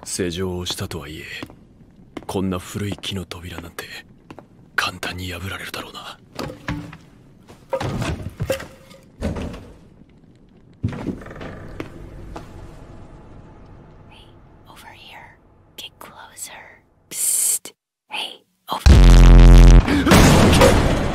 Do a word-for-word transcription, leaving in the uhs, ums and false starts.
施錠をしたとはいえ、こんな古い木の扉なんて簡単に破られるだろうな。 Hey, over here. Get closer. Psst. Hey.